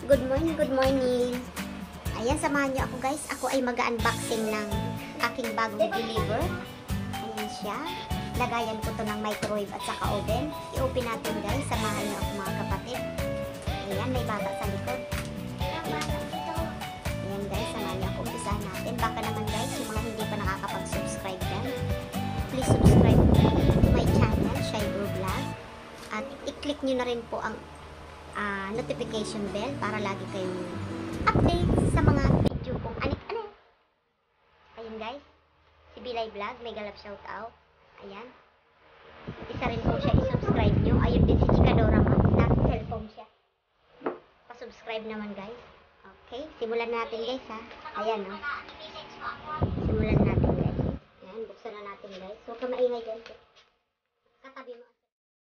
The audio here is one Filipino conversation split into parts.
Good morning, good morning. Ayan, samahan niyo ako guys. Ako ay mag-unboxing ng aking bagong deliver. Ayan siya. Lagayan ko to ng microwave at saka oven. I-open natin guys. Samahan niyo ako mga kapatid. Ayan, may bata sa likod. Ayan guys, samahan niyo ako. Umpisahan natin. Baka naman guys, yung mga hindi pa nakakapag-subscribe dyan, please subscribe to my channel, Shybro Vlog. At i-click niyo na rin po ang notification bell para lagi kayong update sa mga video kong anik-anik. Ayun guys, si Bilay Vlog, mega love shout out. Ayan, isa rin po siya i-subscribe nyo. Ayun din si Chikadora Max, nasa cellphone siya. Pa-subscribe naman guys. Okay, simulan natin guys ha. Ayan o. Simulan natin guys. Ayan, buksan na natin guys. Huwag ka maingay dyan. Katabi mo.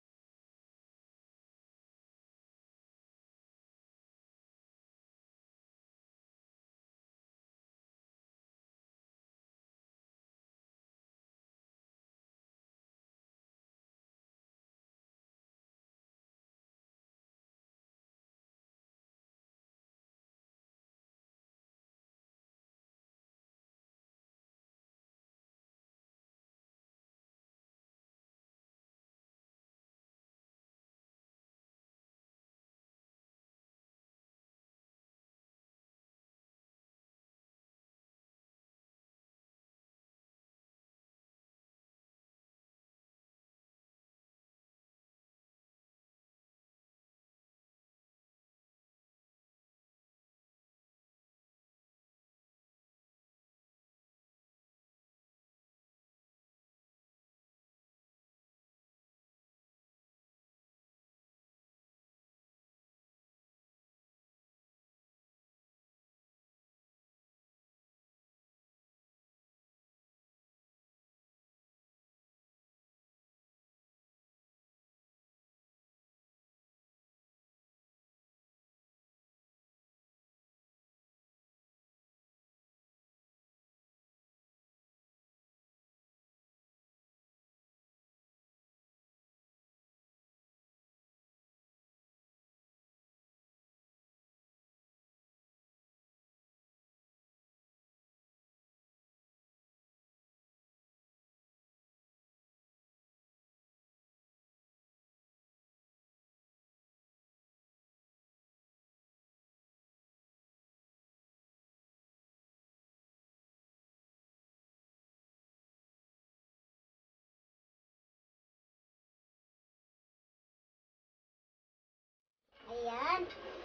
Ayan.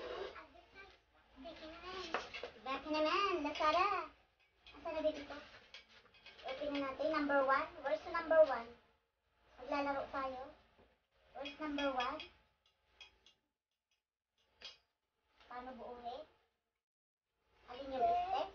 Back naman. Nasara. Asa na dito ito? Open na natin. Number 1. Where's the number 1? Maglalaro tayo. Where's number 1? Paano buuhin? Alin yung step?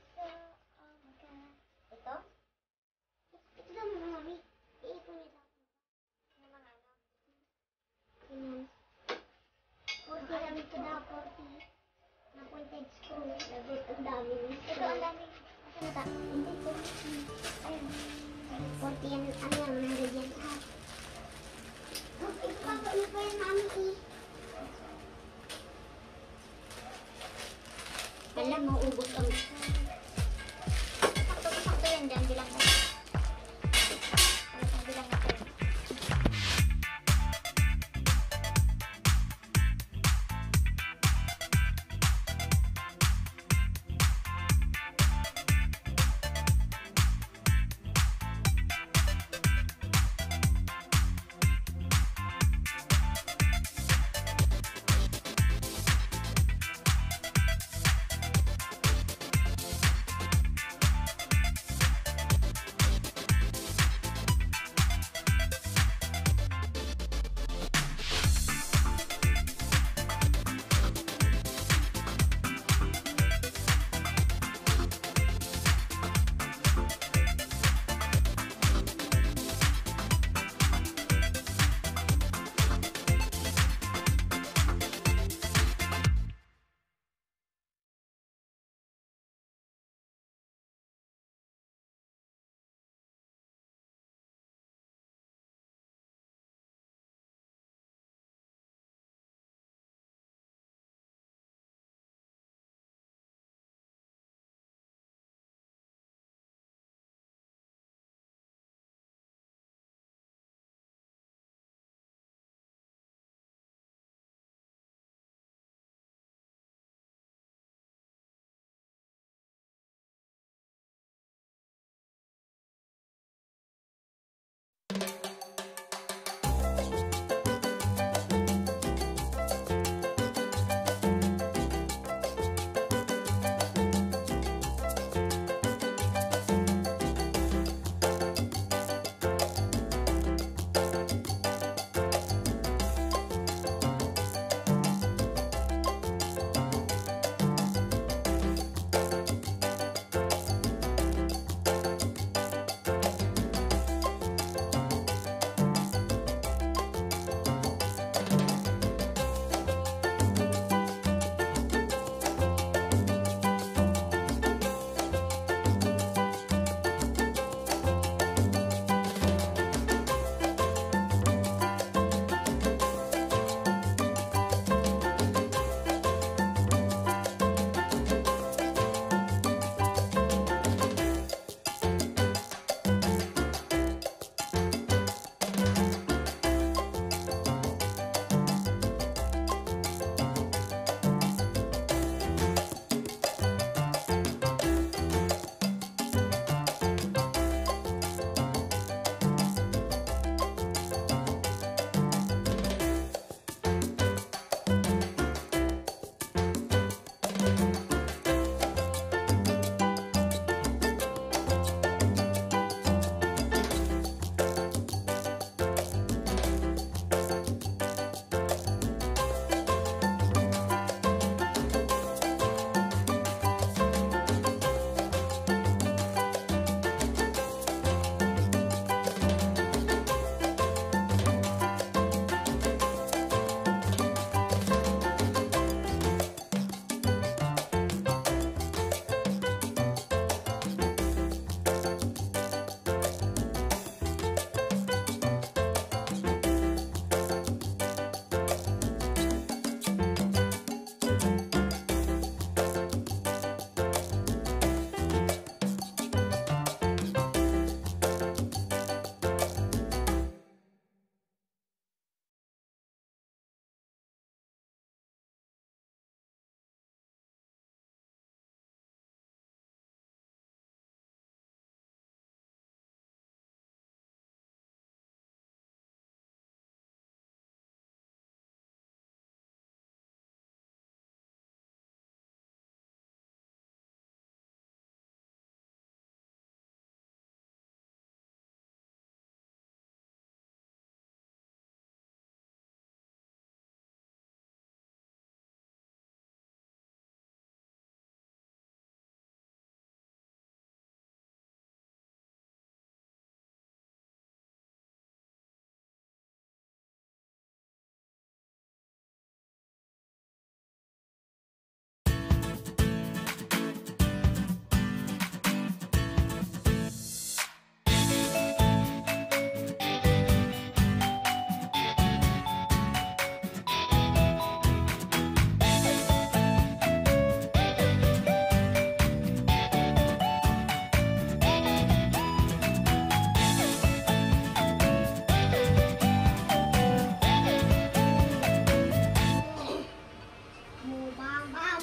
Ito? Ito lang mga mami. Iipon niyo lang. Ano mga ano? Ayan. 40 lang ito na 40. Na pointed screw. Lagot ang dami. Ito ang dami. Asa na ta? Hindi ko. Ayun. 40 yan. Ano yan? Mga yan. Ito pa pa yan mami eh. Alam mo, ubos ang... Sakto yan dyan. Bilang ko. Bilang ko.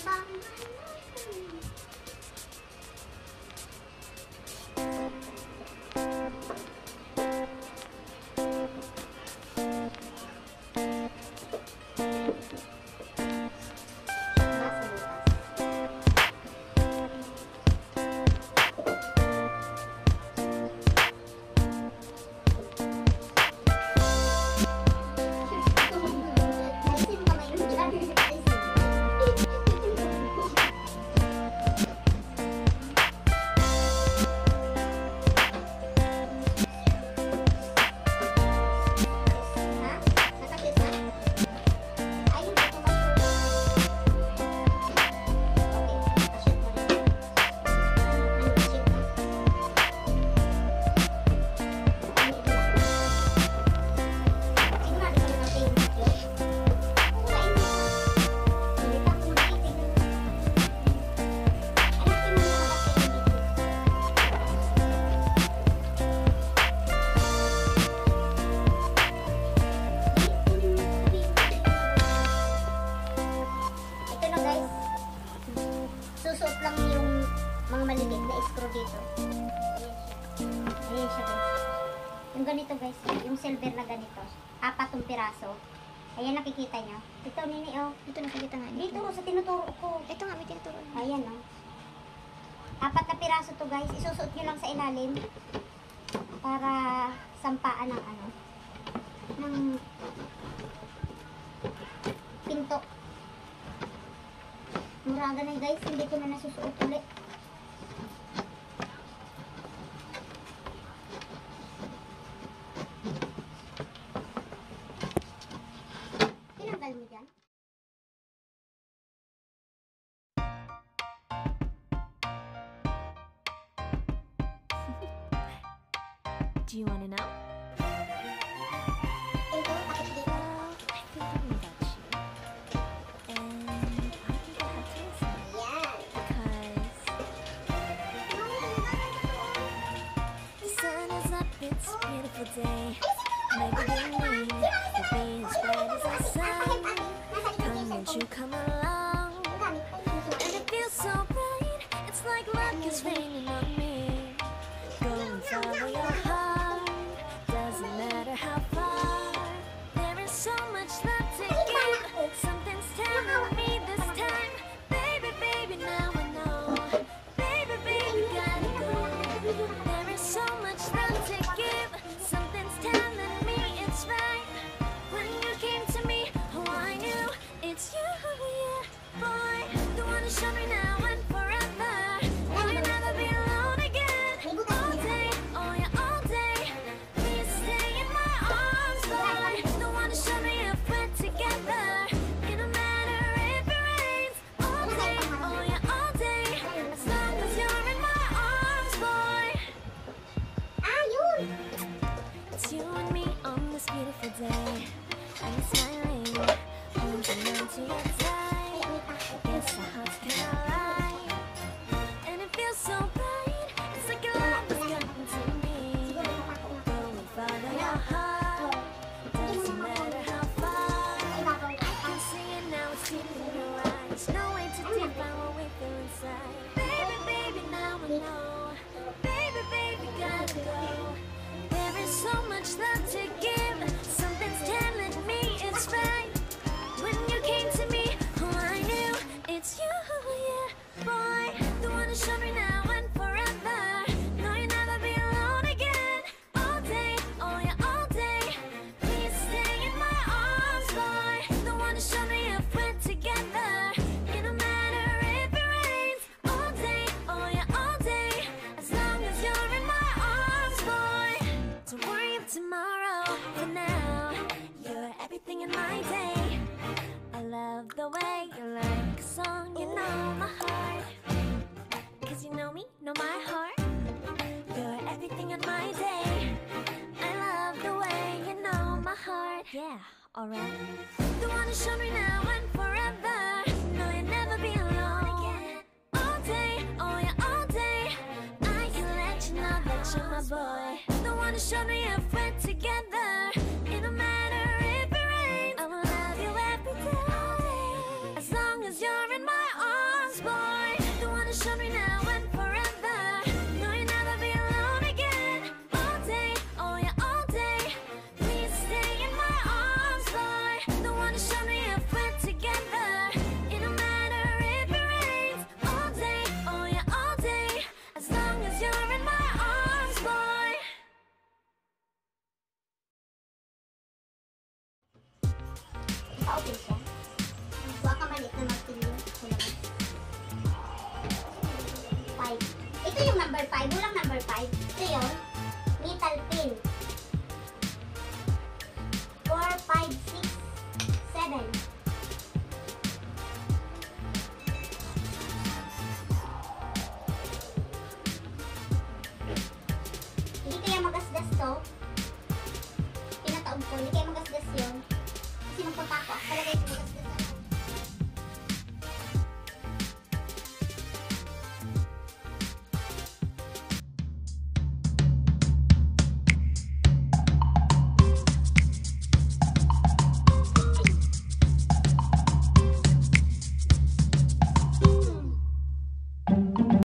Susuot lang yung mga maliliit na screw dito. Ayan siya guys. Yung ganito guys, yung silver na ganito. 4 piraso. Ayan nakikita nyo. Ito nini oh. Ito nakikita nga. Dito sa tinuturo ko. Ito nga may tinuturo. Ayan oh. 4 na piraso to guys. Isusuot nyo lang sa ilalim. Para sampaan ng ano. Ng pinto. Muraga na guys, hindi ko na nasusuot ulit. Tinanggal mo dyan? Do you want to know? Ito, bakit dito? I think about you. And I think I have to listen. Yan. Because the sun is up, it's a beautiful day. Maybe you need to be as bright as the sun. Come and you come along. And it feels so bright, it's like luck is raining on me. Go and follow your heart, doesn't matter how far. There is so much love to give, something's telling me this time. Baby, baby, now I know. Baby, baby, gotta go. There is so much love to give, something's telling me it's right. When you came to me, oh I knew it's you, yeah. Boy, the one to show me now and forever. Will you never be alone again? All day, oh yeah, all day. Please stay in my arms, boy. The one to show me if we're together. It don't matter if it rains. All day, oh yeah, all day. As long as you're in my arms, boy. Ah, yun! It's you and me on this beautiful day. I'm smiling, holding on to your tight. Guess our hearts can align, and it feels so bright. It's like your love has gotten to me. Go and follow your heart, doesn't matter how far. I can see it now, it's deep in your eyes. No way to define what we feel inside. Baby, baby, now I know. Baby, baby, gotta go. There is so much love to give, something's telling me it's right. When you came to me, oh I knew it's you, yeah. Boy, the one to show me now and forever. No, you'll never be alone again. All day, oh yeah, all day. Please stay in my arms, boy. The one to show me if we're together. It don't matter if it rains. All day, oh yeah, all day. As long as you're in my arms, boy. Don't worry of tomorrow. For now, you're everything in my day. I love the way you like a song, you know my heart. Cause you know me, know my heart. You're everything in my day. I love the way you know my heart. Yeah, alright. The one to show me now and forever. No, you'll never be alone again. All day, oh yeah, all day. I can let you know that you're my boy. The one to show me if we're together. It don't matter if it rains. I will love you every day. As long as you're in my arms. Ito yung number 5. Walang number 5. Ito yun. Metal pin. 4, 5, 6, 7. Hindi kaya magasgas to. Pinataob ko. Hindi kaya magasgas yun. Kasi magpapako. Talaga ito magasgas.